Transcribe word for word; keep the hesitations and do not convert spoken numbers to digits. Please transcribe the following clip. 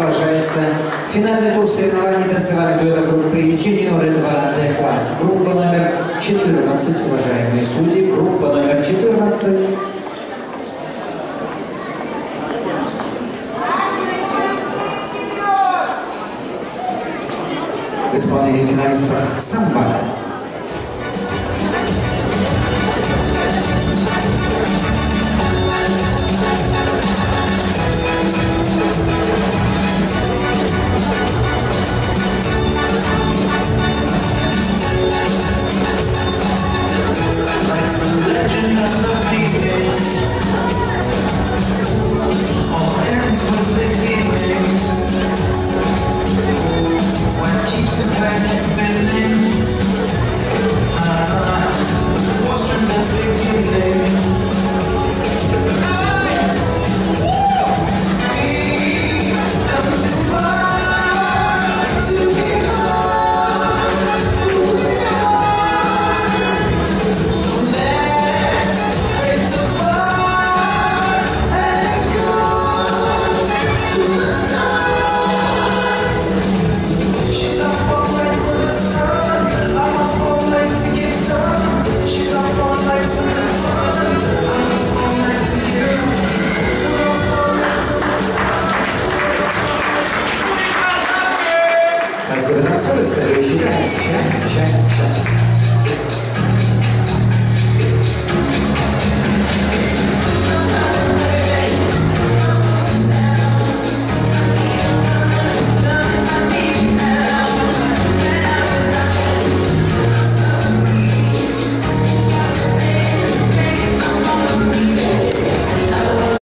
продолжается финальный тур соревнований танцевальной дуэта группы «Юниоры два дэ класс». Группа номер четырнадцать, уважаемые судьи, группа номер четырнадцать. В исполнении финалистов «Самба».